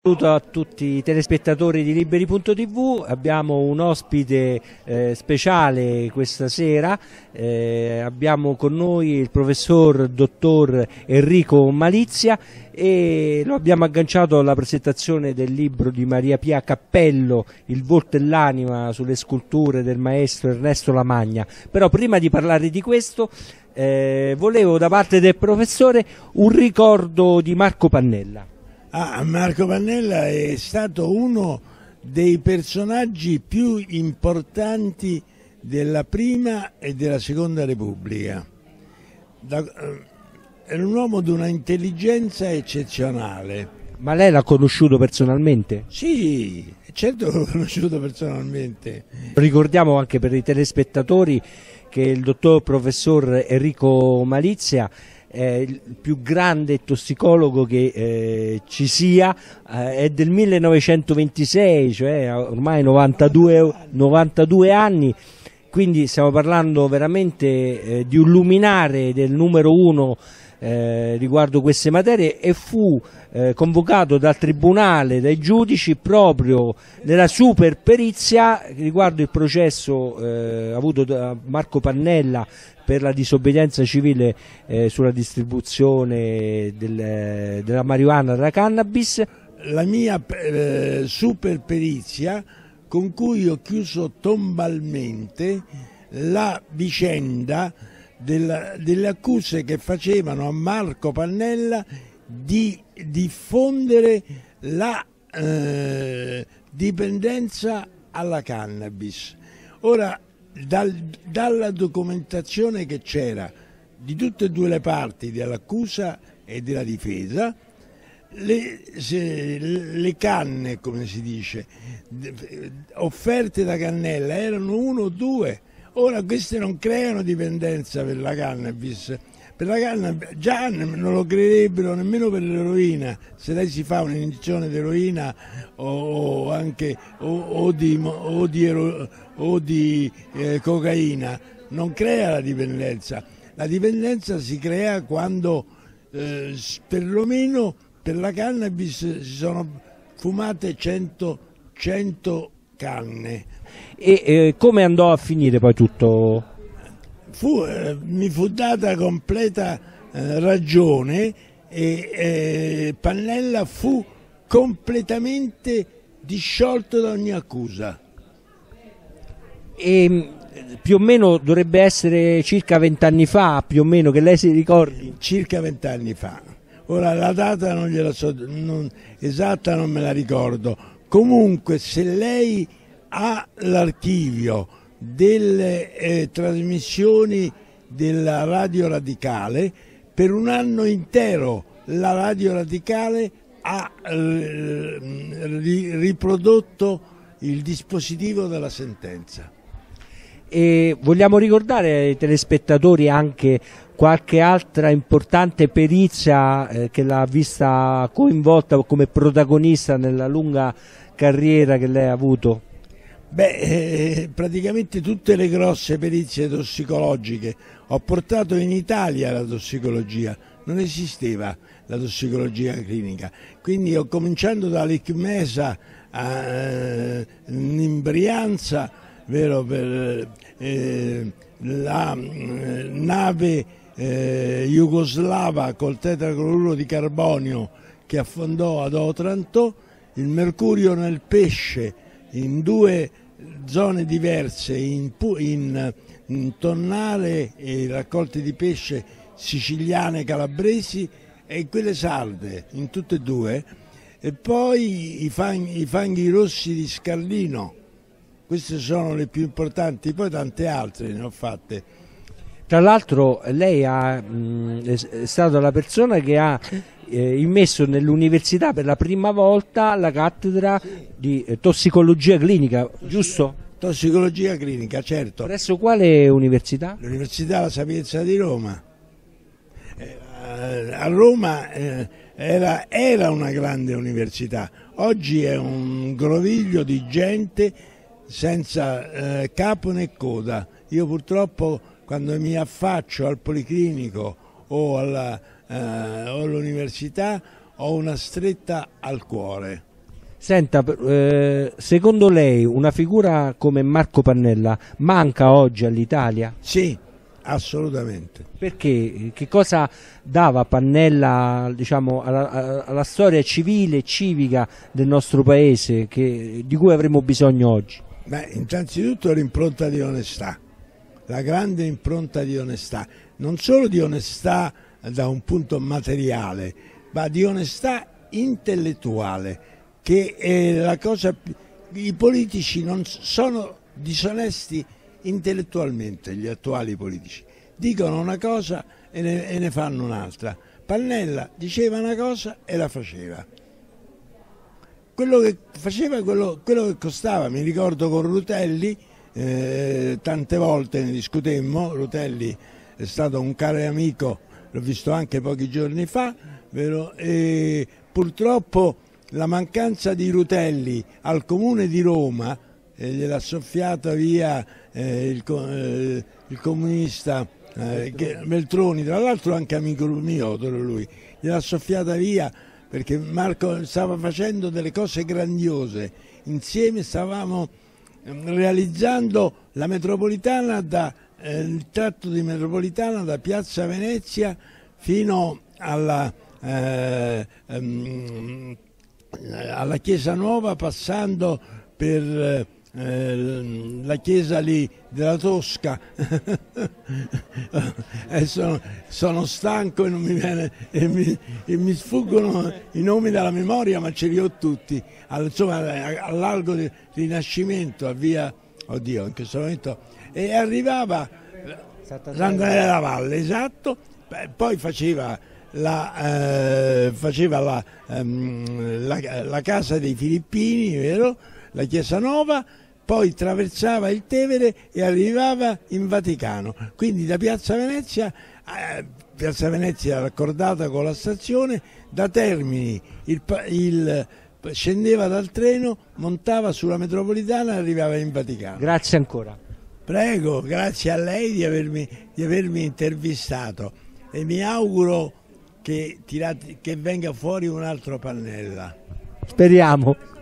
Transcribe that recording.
Saluto a tutti i telespettatori di Liberi.tv, abbiamo un ospite speciale questa sera, abbiamo con noi il professor dottor Enrico Malizia e lo abbiamo agganciato alla presentazione del libro di Maria Pia Cappello, Il volto e l'anima sulle sculture del maestro Ernesto Lamagna. Però prima di parlare di questo volevo da parte del professore un ricordo di Marco Pannella. Marco Pannella è stato uno dei personaggi più importanti della Prima e della Seconda Repubblica. Era un uomo di una intelligenza eccezionale. Ma lei l'ha conosciuto personalmente? Sì, certo l'ho conosciuto personalmente. Ricordiamo anche per i telespettatori che il dottor professor Enrico Malizia è il più grande tossicologo che ci sia, è del 1926, cioè ormai 92 anni, quindi stiamo parlando veramente di un luminare del numero uno riguardo queste materie, e fu convocato dal tribunale, dai giudici, proprio nella super perizia riguardo il processo avuto da Marco Pannella per la disobbedienza civile sulla distribuzione della marijuana, della cannabis. La mia super perizia con cui ho chiuso tombalmente la vicenda delle accuse che facevano a Marco Pannella di diffondere la dipendenza alla cannabis. Ora, dalla documentazione che c'era di tutte e due le parti, dell'accusa e della difesa, le canne, come si dice, offerte da Pannella erano 1 o 2. Ora queste non creano dipendenza per la cannabis. Per la cannabis già non lo crederebbero nemmeno per l'eroina. Se lei si fa un'iniezione di eroina o anche di cocaina, non crea la dipendenza. La dipendenza si crea quando perlomeno per la cannabis si sono fumate 100 canne. E come andò a finire poi tutto? Mi fu data completa ragione e Pannella fu completamente disciolto da ogni accusa. E più o meno dovrebbe essere circa 20 anni fa, più o meno, che lei si ricordi? Circa 20 anni fa. Ora la data non gliela so, esatta non me la ricordo. Comunque se lei ha l'archivio delle trasmissioni della Radio Radicale, per un anno intero la Radio Radicale ha riprodotto il dispositivo della sentenza. E vogliamo ricordare ai telespettatori anche qualche altra importante perizia che l'ha vista coinvolta come protagonista nella lunga carriera che lei ha avuto? Praticamente tutte le grosse perizie tossicologiche. Ho portato in Italia la tossicologia, non esisteva la tossicologia clinica, quindi ho cominciato dall'Icmesa in Brianza, vero, per la nave jugoslava col tetracloruro di carbonio che affondò ad Otranto, il mercurio nel pesce in 2 zone diverse, in Tonnale e raccolte di pesce siciliane, calabresi, e quelle sarde, in tutte e 2, e poi i fanghi rossi di Scardino. Queste sono le più importanti, poi tante altre ne ho fatte. Tra l'altro lei è stata la persona che ha immesso nell'università per la prima volta la cattedra di tossicologia clinica, giusto? Tossicologia clinica, certo. Presso quale università? L'Università La Sapienza di Roma. A Roma era una grande università, oggi è un groviglio di gente senza capo né coda. Io purtroppo quando mi affaccio al policlinico o all'università ho una stretta al cuore. Senta, secondo lei una figura come Marco Pannella manca oggi all'Italia? Sì, assolutamente. Perché? Che cosa dava Pannella, diciamo, alla storia civile e civica del nostro paese di cui avremo bisogno oggi? Beh, innanzitutto l'impronta di onestà, la grande impronta di onestà, non solo di onestà da un punto materiale, ma di onestà intellettuale, che è la cosa. I politici non sono disonesti intellettualmente, gli attuali politici dicono una cosa e ne fanno un'altra. Pannella diceva una cosa e la faceva. Quello che faceva, quello che costava. Mi ricordo con Rutelli, tante volte ne discutemmo. Rutelli è stato un caro amico, l'ho visto anche pochi giorni fa, vero? E purtroppo la mancanza di Rutelli al Comune di Roma, gliel'ha soffiata via il comunista Veltroni, tra l'altro anche amico mio, lui, gliel'ha soffiata via perché Marco stava facendo delle cose grandiose. Insieme stavamo realizzando la metropolitana, il tratto di metropolitana da Piazza Venezia fino alla Chiesa Nuova, passando per la chiesa lì della Tosca. Sono stanco e non mi viene, e mi sfuggono i nomi dalla memoria, ma ce li ho tutti. Insomma, al largo del Rinascimento, a via, oddio, in questo momento, e arrivava Sant'Andrea della Valle, esatto. Poi faceva la casa dei Filippini, vero? La Chiesa Nuova, poi attraversava il Tevere e arrivava in Vaticano. Quindi da Piazza Venezia raccordata con la stazione, da Termini scendeva dal treno, montava sulla metropolitana e arrivava in Vaticano. Grazie ancora. Prego, grazie a lei di avermi intervistato e mi auguro che venga fuori un altro Pannella. Speriamo.